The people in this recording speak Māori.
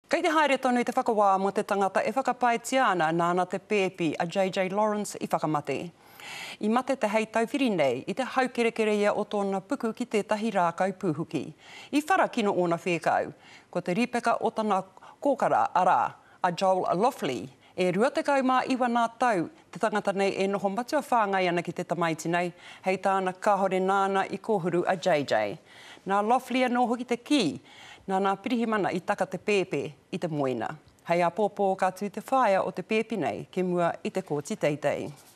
Kei te haere tonu i te whakawā mo te tangata e whakapaetia ana nāna te pēpi a JJ Lawrence i whakamate. I mate te hei tauwhiri nei i te haukerekere ia o tōna puku ki tētahi rākau pūhuki. I whara kino ōna whēkau, ko te ripeka o tana kōkara ara a Joel Loffley e 21 nā tau te tangata nei e noho matua whāngai ana ki te tamaiti nei, hei tāna kahore nāna i kōhuru a JJ. Nā Loffley anō hoki te ki, nā pirihimana i taka te pēpe i te moina. Hei a pōpō kātu te whaia o te pēpi nei, ke mua i te kōti teitei.